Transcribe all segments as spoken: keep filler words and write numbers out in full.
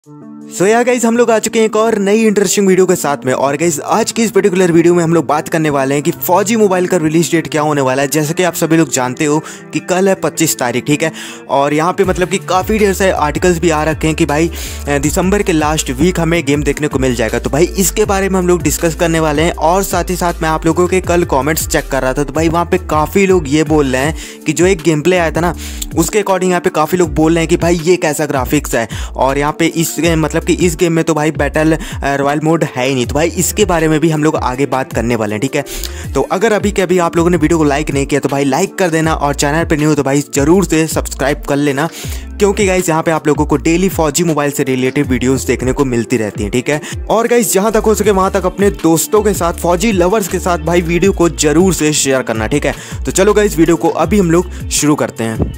सो yeah guys हम लोग आ चुके हैं एक और नई इंटरेस्टिंग वीडियो के साथ में। और गाइज आज की इस पर्टिकुलर वीडियो में हम लोग बात करने वाले हैं कि फौजी मोबाइल का रिलीज डेट क्या होने वाला है। जैसे कि आप सभी लोग जानते हो कि कल है पच्चीस तारीख, ठीक है। और यहाँ पे मतलब कि काफ़ी ढेर सारे आर्टिकल्स भी आ रखे हैं कि भाई दिसंबर के लास्ट वीक हमें गेम देखने को मिल जाएगा। तो भाई इसके बारे में हम लोग डिस्कस करने वाले हैं। और साथ ही साथ मैं आप लोगों के कल कॉमेंट्स चेक कर रहा था, तो भाई वहाँ पर काफ़ी लोग ये बोल रहे हैं कि जो एक गेम प्ले आया था ना, उसके अकॉर्डिंग यहाँ पे काफ़ी लोग बोल रहे हैं कि भाई ये कैसा ग्राफिक्स है। और यहाँ पे इस मतलब कि इस गेम में तो भाई बैटल रॉयल मोड है ही नहीं। तो भाई इसके बारे में भी हम लोग आगे बात करने वाले हैं, ठीक है। तो अगर अभी के अभी आप लोगों ने वीडियो को लाइक नहीं किया तो भाई लाइक कर देना, और चैनल पे न्यू हो तो भाई जरूर से सब्सक्राइब कर लेना, क्योंकि गाइज यहाँ पे आप लोगों को डेली फौजी मोबाइल से रिलेटेड वीडियोस देखने को मिलती रहती हैं, ठीक है। और गाइज जहाँ तक हो सके वहाँ तक अपने दोस्तों के साथ, फौजी लवर्स के साथ भाई वीडियो को जरूर से शेयर करना, ठीक है। तो चलो गाइज वीडियो को अभी हम लोग शुरू करते हैं।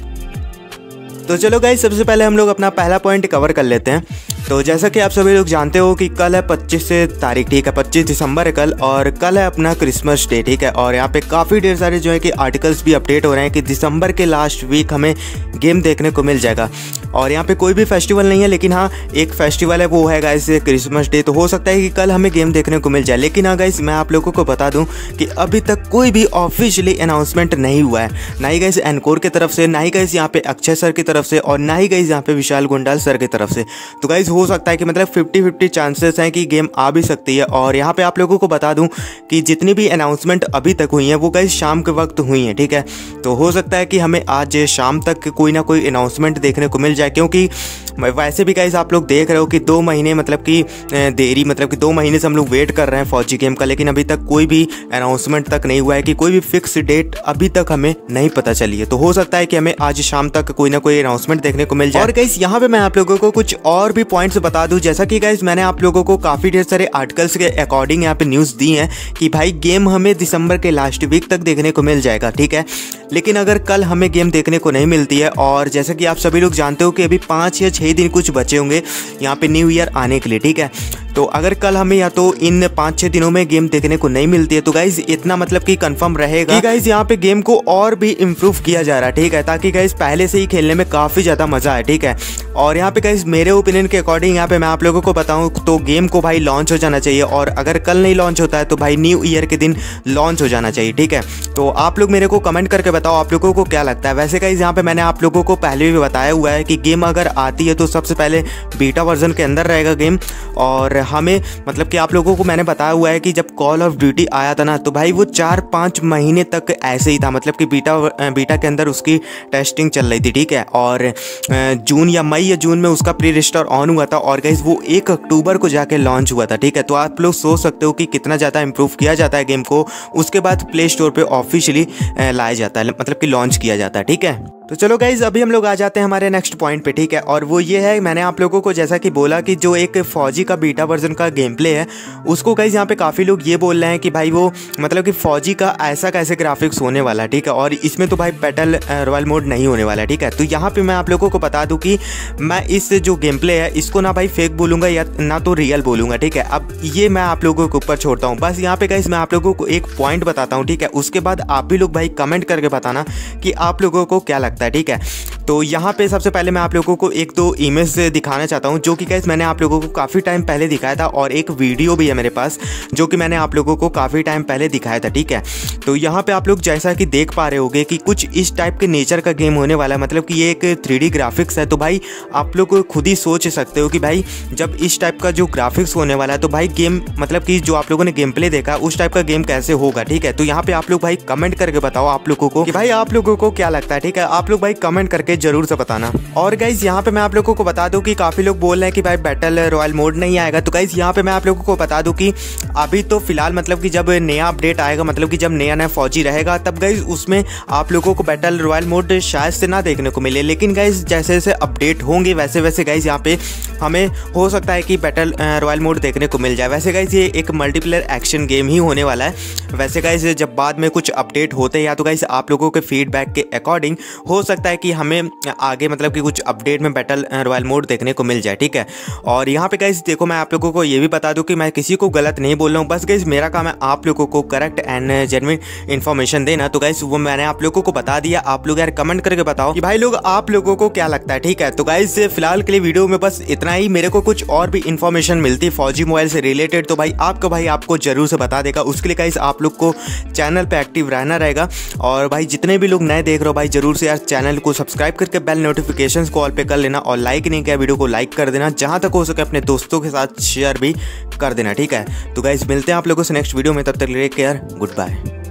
तो चलो गाइज सबसे पहले हम लोग अपना पहला पॉइंट कवर कर लेते हैं। तो जैसा कि आप सभी लोग जानते हो कि कल है पच्चीस तारीख, ठीक है, पच्चीस दिसंबर है कल, और कल है अपना क्रिसमस डे, ठीक है। और यहाँ पे काफ़ी ढेर सारे जो है कि आर्टिकल्स भी अपडेट हो रहे हैं कि दिसंबर के लास्ट वीक हमें गेम देखने को मिल जाएगा। और यहाँ पे कोई भी फेस्टिवल नहीं है, लेकिन हाँ एक फेस्टिवल है, वो है गाइस क्रिसमस डे। तो हो सकता है कि कल हमें गेम देखने को मिल जाए। लेकिन हाँ गाइस मैं आप लोगों को बता दूं कि अभी तक कोई भी ऑफिशियली अनाउंसमेंट नहीं हुआ है, ना ही गाइस एनकोर की तरफ से, ना ही गाइस यहाँ पे अक्षय सर की तरफ से, और ना ही गाइस यहाँ पे विशाल गुंडाल सर की तरफ से। तो गाइस हो सकता है कि मतलब फिफ्टी फिफ्टी चांसेस हैं कि गेम आ भी सकती है। और यहाँ पे आप लोगों को बता दूं कि जितनी भी अनाउंसमेंट अभी तक हुई हैं वो गाइस शाम के वक्त हुई हैं, ठीक है। तो हो सकता है कि हमें आज शाम तक कोई ना कोई अनाउंसमेंट देखने को मिल जाए, क्योंकि वैसे भी गाइस आप लोग देख रहे हो कि दो महीने मतलब कि देरी मतलब कि दो महीने से हम लोग वेट कर रहे हैं फौजी गेम का, लेकिन अभी तक कोई भी अनाउंसमेंट तक नहीं हुआ है, कि कोई भी फिक्स डेट अभी तक हमें नहीं पता चली है। तो हो सकता है कि हमें आज शाम तक कोई ना कोई अनाउंसमेंट देखने को मिल जाए। और गाइस यहाँ पे मैं आप लोगों को कुछ और भी पॉइंट्स बता दूं, जैसा कि गाइस मैंने आप लोगों को काफ़ी ढेर सारे आर्टिकल्स के अकॉर्डिंग यहाँ पे न्यूज़ दी है कि भाई गेम हमें दिसंबर के लास्ट वीक तक देखने को मिल जाएगा, ठीक है। लेकिन अगर कल हमें गेम देखने को नहीं मिलती है, और जैसा कि आप सभी लोग जानते हो कि अभी पाँच या छः दिन कुछ बचे होंगे यहाँ पे न्यू ईयर आने के लिए, ठीक है। तो अगर कल हमें या तो इन पाँच छः दिनों में गेम देखने को नहीं मिलती है, तो गाइज इतना मतलब कि कंफर्म रहेगा कि गाइज यहाँ पे गेम को और भी इम्प्रूव किया जा रहा है, ठीक है, ताकि गाइज पहले से ही खेलने में काफ़ी ज़्यादा मज़ा आए, ठीक है। और यहाँ पे गाइज मेरे ओपिनियन के अकॉर्डिंग यहाँ पे मैं आप लोगों को बताऊँ तो गेम को भाई लॉन्च हो जाना चाहिए, और अगर कल नहीं लॉन्च होता है तो भाई न्यू ईयर के दिन लॉन्च हो जाना चाहिए, ठीक है। तो आप लोग मेरे को कमेंट करके बताओ आप लोगों को क्या लगता है। वैसे गाइज यहाँ पे मैंने आप लोगों को पहले भी बताया हुआ है कि गेम अगर आती है तो सबसे पहले बीटा वर्जन के अंदर रहेगा गेम। और हमें मतलब कि आप लोगों को मैंने बताया हुआ है कि जब कॉल ऑफ ड्यूटी आया था ना, तो भाई वो चार पाँच महीने तक ऐसे ही था, मतलब कि बीटा बीटा के अंदर उसकी टेस्टिंग चल रही थी, ठीक है। और जून या मई या जून में उसका प्री रजिस्टर ऑन हुआ था, और गाइस वो एक अक्टूबर को जाके लॉन्च हुआ था, ठीक है। तो आप लोग सोच सकते हो कि कितना ज़्यादा इंप्रूव किया जाता है गेम को, उसके बाद प्ले स्टोर पर ऑफिशियली लाया जाता है, मतलब कि लॉन्च किया जाता है, ठीक है। तो चलो गाइज अभी हम लोग आ जाते हैं हमारे नेक्स्ट पॉइंट पे, ठीक है। और वो ये है, मैंने आप लोगों को जैसा कि बोला कि जो एक फौजी का बीटा वर्जन का गेम प्ले है, उसको गाइज यहाँ पे काफ़ी लोग ये बोल रहे हैं कि भाई वो मतलब कि फौजी का ऐसा कैसे ग्राफिक्स होने वाला है, ठीक है। और इसमें तो भाई बैटल रॉयल मोड नहीं होने वाला है, ठीक है। तो यहाँ पे मैं आप लोगों को बता दूँ कि मैं इस जो गेम प्ले है इसको ना भाई फेक बोलूँगा या ना तो रियल बोलूँगा, ठीक है। अब ये मैं आप लोगों के ऊपर छोड़ता हूँ। बस यहाँ पे गाइज मैं आप लोगों को एक पॉइंट बताता हूँ, ठीक है। उसके बाद आप भी लोग भाई कमेंट करके बताना कि आप लोगों को क्या लगता है, ठीक है। तो यहाँ पे सबसे पहले मैं आप लोगों को एक दो इमेज दिखाना चाहता हूँ, जो कि गाइस मैंने आप लोगों को काफ़ी टाइम पहले दिखाया था, और एक वीडियो भी है मेरे पास जो कि मैंने आप लोगों को काफ़ी टाइम पहले दिखाया था, ठीक है। तो यहाँ पे आप लोग जैसा कि देख पा रहे होंगे कि कुछ इस टाइप के नेचर का गेम होने वाला है, मतलब कि ये एक थ्री डी ग्राफिक्स है। तो भाई आप लोग खुद ही सोच सकते हो कि भाई जब इस टाइप का जो ग्राफिक्स होने वाला है, तो भाई गेम मतलब कि जो आप लोगों ने गेम प्ले देखा उस टाइप का गेम कैसे होगा, ठीक है। तो यहाँ पे आप लोग भाई कमेंट करके बताओ आप लोगों को कि भाई आप लोगों को क्या लगता है, ठीक है। आप लोग भाई कमेंट करके जरूर से बताना। और गाइज यहाँ पे मैं आप लोगों को बता दूं कि काफी लोग बोल रहे हैं कि भाई बैटल रॉयल मोड नहीं आएगा। तो गाइज यहाँ पे मैं आप लोगों को बता दूं कि अभी तो फिलहाल मतलब कि जब नया अपडेट आएगा, मतलब कि जब नया नया फौजी रहेगा, तब गाइज उसमें आप लोगों को बैटल रॉयल मोड शायद से ना देखने को मिले। लेकिन गाइज जैसे जैसे अपडेट होंगे वैसे वैसे गाइज यहाँ पे हमें हो सकता है कि बैटल रॉयल मोड देखने को मिल जाए। वैसे गाइज ये एक मल्टीप्लेयर एक्शन गेम ही होने वाला है। वैसे गाइज जब बाद में कुछ अपडेट होते हैं या तो गाइज आप लोगों के फीडबैक के अकॉर्डिंग हो सकता है कि हमें आगे मतलब कि कुछ अपडेट में बैटल रॉयल मोड देखने को मिल जाए, ठीक है। और यहाँ पे गाइस देखो मैं आप लोगों को ये भी बता दूं कि मैं किसी को गलत नहीं बोल रहा हूँ, बस गाइस मेरा काम है आप लोगों को करेक्ट एंड जेन्युइन इन्फॉर्मेशन देना। तो गाइस वो मैंने आप लोगों को बता दिया, आप लोग यार कमेंट करके बताओ कि भाई लोग आप लोगों को क्या लगता है, ठीक है। तो गाइस फिलहाल के लिए वीडियो में बस इतना ही। मेरे को कुछ और भी इन्फॉर्मेशन मिलती है फौजी मोबाइल से रिलेटेड तो भाई आपको भाई आपको जरूर से बता देगा। उसके लिए गाइस आप लोग को चैनल पे एक्टिव रहना रहेगा। और भाई जितने भी लोग नए देख रहे हो भाई जरूर से यार चैनल को सब्सक्राइब करके बेल नोटिफिकेशंस को ऑल पे कर लेना, और लाइक नहीं किया वीडियो को लाइक कर देना, जहां तक हो सके अपने दोस्तों के साथ शेयर भी कर देना, ठीक है। तो गाइस मिलते हैं आप लोगों से नेक्स्ट वीडियो में, तब तक टेक केयर, गुड बाय।